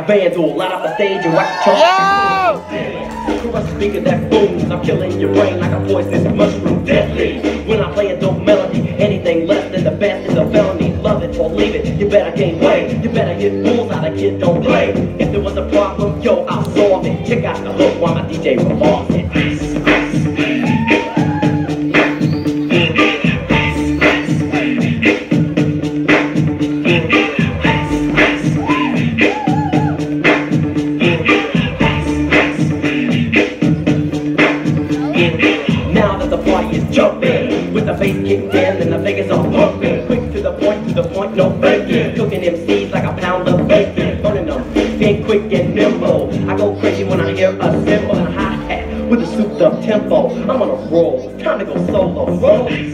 a vandal, light up the stage and wax the chalk. Crush speaker that booms, I'm killing your brain like a poisonous mushroom, deadly. When I play a dope melody, anything less than the best is a felony. Love it or leave it, you better gain weight. You better hit fools out of kid, don't play. If there was a problem, yo, I'll solve it. Check out the hook while my DJ revolves it. Now that the party is jumping, with the bass kicked in and the Vegas are pumping. Quick to the point, no faking. Cooking MCs like a pound of bacon. Burning them, being quick and nimble. I go crazy when I hear a cymbal and a hi-hat with a souped up tempo. I'm on a roll, time to go solo. Roll.